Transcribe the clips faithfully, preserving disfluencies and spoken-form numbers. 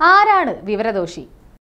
ആരാണ് വിവരദോഷി?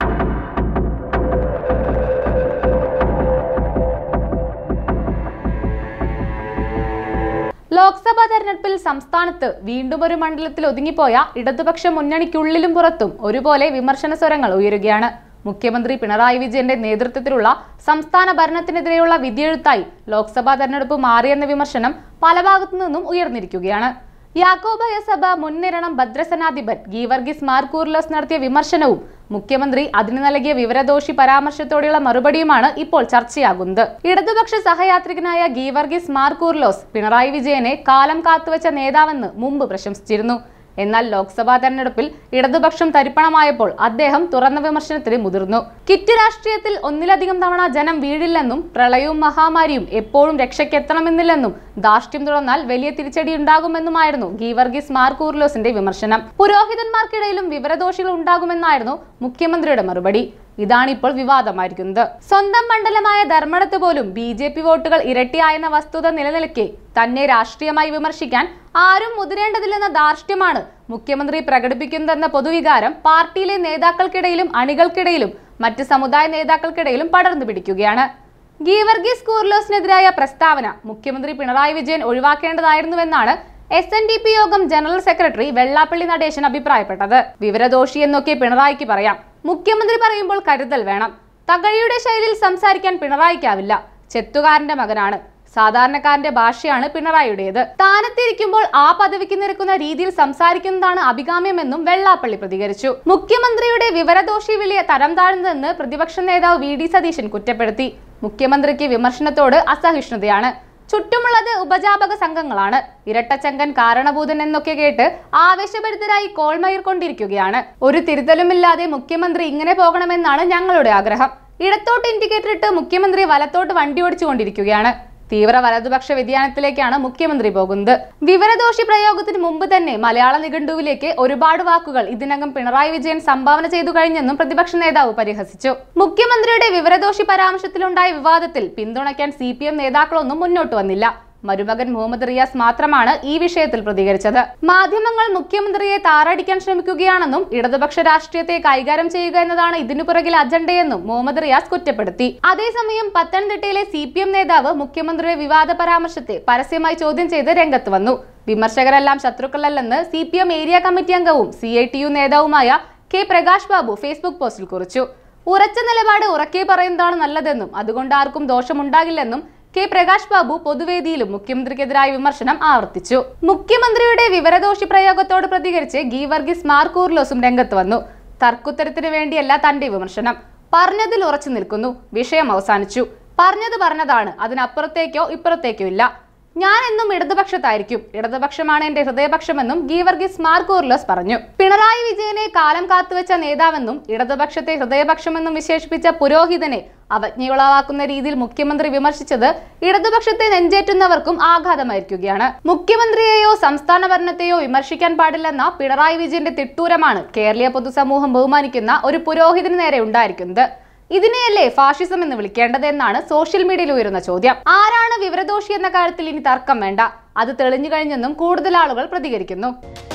ലോക്സഭാ തെരഞ്ഞെടുപ്പിൽ സംസ്ഥാനത്ത് വീണ്ടും ഒരു മണ്ഡലത്തിൽ ഒതുങ്ങിപ്പോയ ഇടതുപക്ഷ മുന്നണിക്കുള്ളിലും പുറത്തും ഒരുപോലെ വിമർശന സ്വരങ്ങൾ ഉയരുകയാണ്. മുഖ്യമന്ത്രി പിണറായി വിജയന്റെ നേതൃത്വത്തിലുള്ള സംസ്ഥാന ഭരണത്തിനെതിരെയുള്ള വിധിയെഴുത്തായി ലോക്സഭാ തെരഞ്ഞെടുപ്പ് മാറിയെന്ന വിമർശനം പല ഭാഗത്തു നിന്നും ഉയർന്നിരിക്കുകയാണ്. യാക്കോബായ സഭ മുൻനിരണം ഭദ്രസനാധിപൻ ഗീവർഗീസ് മാർ കൂറിലോസ് നടത്തിയ വിമർശനവും മുഖ്യമന്ത്രി അതിന് നൽകിയ വിവരദോഷി പരാമർശത്തോടെയുള്ള മറുപടിയുമാണ് ഇപ്പോൾ ചർച്ചയാകുന്നത്. ഇടതുപക്ഷ സഹയാത്രികനായ ഗീവർഗീസ് മാർ കൂറിലോസ് പിണറായി വിജയനെ കാലം കാത്തുവെച്ച നേതാവെന്ന് മുമ്പ് പ്രശംസിച്ചിരുന്നു. എന്നാൽ ലോക്സഭാ തെരഞ്ഞെടുപ്പിൽ ഇടതുപക്ഷം തരിപ്പണമായപ്പോൾ അദ്ദേഹം തുറന്ന വിമർശനത്തിന് മുതിർന്നു. കിറ്റ് രാഷ്ട്രീയത്തിൽ ഒന്നിലധികം തവണ ജനം വീഴില്ലെന്നും പ്രളയവും മഹാമാരിയും എപ്പോഴും രക്ഷയ്ക്കെത്തണമെന്നില്ലെന്നും ധാർഷ്ട്യം തുടർന്നാൽ വലിയ തിരിച്ചടി ഉണ്ടാകുമെന്നുമായിരുന്നു ഗീവർഗീസ് മാർ കൂറിലോസിന്റെ വിമർശനം. പുരോഹിതന്മാർക്കിടയിലും വിവരദോഷികൾ ഉണ്ടാകുമെന്നായിരുന്നു മുഖ്യമന്ത്രിയുടെ മറുപടി. ഇതാണിപ്പോൾ വിവാദമായിരിക്കുന്നത്. സ്വന്തം മണ്ഡലമായ ധർമ്മടത്ത് പോലും ബി ജെ പി വോട്ടുകൾ ഇരട്ടിയായെന്ന വസ്തുത നിലനിൽക്കെ തന്നെ രാഷ്ട്രീയമായി വിമർശിക്കാൻ ആരും മുതിരേണ്ടതില്ലെന്ന ധാർഷ്ട്യമാണ് മുഖ്യമന്ത്രി പ്രകടിപ്പിക്കുന്നതെന്ന പൊതുവികാരം പാർട്ടിയിലെ നേതാക്കൾക്കിടയിലും അണികൾക്കിടയിലും മറ്റ് സമുദായ നേതാക്കൾക്കിടയിലും പടർന്നു പിടിക്കുകയാണ്. ഗീവർഗീസ് കൂറിലോസിനെതിരായ പ്രസ്താവന മുഖ്യമന്ത്രി പിണറായി വിജയൻ ഒഴിവാക്കേണ്ടതായിരുന്നുവെന്നാണ് എസ് എൻ ഡി പി യോഗം ജനറൽ സെക്രട്ടറി വെള്ളാപ്പള്ളി നടേശൻ അഭിപ്രായപ്പെട്ടത്. വിവരദോഷി എന്നൊക്കെ പിണറായിക്ക് പറയാം, മുഖ്യമന്ത്രി പറയുമ്പോൾ കരുതൽ വേണം. തകഴിയുടെ ശൈലിയിൽ സംസാരിക്കാൻ പിണറായിക്കാവില്ല. ചെത്തുകാരന്റെ മകനാണ്. സാധാരണക്കാരന്റെ ഭാഷയാണ് പിണറായിയുടേത്. സ്ഥാനത്തിരിക്കുമ്പോൾ ആ പദവിക്ക് നിരക്കുന്ന രീതിയിൽ സംസാരിക്കുന്നതാണ് അഭികാമ്യമെന്നും വെള്ളാപ്പള്ളി പ്രതികരിച്ചു. മുഖ്യമന്ത്രിയുടെ വിവരദോഷി വിളിയെ തരം താഴ്ന്നതെന്ന് പ്രതിപക്ഷ നേതാവ് വി ഡി സതീശൻ കുറ്റപ്പെടുത്തി. മുഖ്യമന്ത്രിക്ക് വിമർശനത്തോട് അസഹിഷ്ണുതയാണ്. ചുറ്റുമുള്ളത് ഉപജാപക സംഘങ്ങളാണ്. ഇരട്ടച്ചങ്കൻ, കാരണഭൂതൻ എന്നൊക്കെ കേട്ട് ആവേശഭരിതരായി കോൾമയിർ കൊണ്ടിരിക്കുകയാണ്. ഒരു തിരുത്തലുമില്ലാതെ മുഖ്യമന്ത്രി ഇങ്ങനെ പോകണമെന്നാണ് ഞങ്ങളുടെ ആഗ്രഹം. ഇടത്തോട്ട് ഇൻഡിക്കേറ്റർ ഇട്ട് മുഖ്യമന്ത്രി വലത്തോട്ട് വണ്ടി ഓടിച്ചുകൊണ്ടിരിക്കുകയാണ്. തീവ്ര വലതുപക്ഷ വ്യതിയാനത്തിലേക്കാണ് മുഖ്യമന്ത്രി പോകുന്നത്. വിവരദോഷി പ്രയോഗത്തിന് മുമ്പ് തന്നെ മലയാള നിഘണ്ടുവിലേക്ക് ഒരുപാട് വാക്കുകൾ ഇതിനകം പിണറായി വിജയൻ സംഭാവന ചെയ്തു കഴിഞ്ഞെന്നും പ്രതിപക്ഷ നേതാവ് പരിഹസിച്ചു. മുഖ്യമന്ത്രിയുടെ വിവരദോഷി പരാമർശത്തിലുണ്ടായ വിവാദത്തിൽ പിന്തുണയ്ക്കാൻ സി പി എം നേതാക്കളൊന്നും മുന്നോട്ട് വന്നില്ല. മരുമകൻ മുഹമ്മദ് റിയാസ് മാത്രമാണ് ഈ വിഷയത്തിൽ പ്രതികരിച്ചത്. മാധ്യമങ്ങൾ മുഖ്യമന്ത്രിയെ താറടിക്കാൻ ശ്രമിക്കുകയാണെന്നും ഇടതുപക്ഷ രാഷ്ട്രീയത്തെ കൈകാര്യം ചെയ്യുക എന്നതാണ് ഇതിനു പുറകിലെ അജണ്ടയെന്നും മുഹമ്മദ് റിയാസ് കുറ്റപ്പെടുത്തി. അതേസമയം പത്തനംതിട്ടയിലെ സി പി എം നേതാവ് മുഖ്യമന്ത്രിയുടെ വിവാദ പരാമർശത്തെ പരസ്യമായി ചോദ്യം ചെയ്ത് രംഗത്ത് വന്നു. വിമർശകരെല്ലാം ശത്രുക്കളല്ലെന്ന് C P M area committee അംഗവും സി ഐ ടി യു നേതാവുമായ കെ പ്രകാശ് ബാബു ഫേസ്ബുക്ക് പോസ്റ്റിൽ കുറിച്ചു. ഉറച്ച നിലപാട് ഉറക്കെ പറയുന്നതാണ് നല്ലതെന്നും അതുകൊണ്ട് ആർക്കും ദോഷമുണ്ടാകില്ലെന്നും കെ പ്രകാശ് ബാബു പൊതുവേദിയിലും മുഖ്യമന്ത്രിക്കെതിരായ വിമർശനം ആവർത്തിച്ചു. മുഖ്യമന്ത്രിയുടെ വിവരദോഷി പ്രയോഗത്തോട് പ്രതികരിച്ച് ഗീവർഗീസ് മാർ കൂറിലോസും രംഗത്ത് വന്നു. തർക്കുത്തരത്തിന് വേണ്ടിയല്ല തന്റെ വിമർശനം. പറഞ്ഞതിൽ ഉറച്ചു നിൽക്കുന്നു. വിഷയം അവസാനിച്ചു. പറഞ്ഞത് പറഞ്ഞതാണ്. അതിനപ്പുറത്തേക്കോ ഇപ്പുറത്തേക്കോ ഇല്ല. ഞാൻ എന്നും ഇടതുപക്ഷത്തായിരിക്കും. ഇടതുപക്ഷമാണ് എന്റെ ഹൃദയപക്ഷമെന്നും ഗീവർഗീസ് മാർ കൂറിലോസ് പറഞ്ഞു. പിണറായി വിജയനെ കാലം കാത്തുവെച്ച നേതാവെന്നും ഇടതുപക്ഷത്തെ ഹൃദയപക്ഷമെന്നും വിശേഷിപ്പിച്ച പുരോഹിതനെ അവജ്ഞയുളവാക്കുന്ന രീതിയിൽ മുഖ്യമന്ത്രി വിമർശിച്ചത് ഇടതുപക്ഷത്തെ നെഞ്ചേറ്റുന്നവർക്കും ആഘാതമായിരിക്കുകയാണ്. മുഖ്യമന്ത്രിയെയോ സംസ്ഥാന ഭരണത്തെയോ വിമർശിക്കാൻ പാടില്ലെന്ന പിണറായി വിജയന്റെ തിട്ടൂരമാണ് കേരളീയ പൊതുസമൂഹം ബഹുമാനിക്കുന്ന ഒരു പുരോഹിതന് നേരെ ഉണ്ടായിരിക്കുന്നത്. ഇതിനെയല്ലേ ഫാഷിസം എന്ന് വിളിക്കേണ്ടത് എന്നാണ് സോഷ്യൽ മീഡിയയിൽ ഉയരുന്ന ചോദ്യം. ആരാണ് വിവരദോഷി എന്ന കാര്യത്തിൽ ഇനി തർക്കം വേണ്ട. അത് തെളിഞ്ഞു കഴിഞ്ഞെന്നും കൂടുതൽ ആളുകൾ പ്രതികരിക്കുന്നു.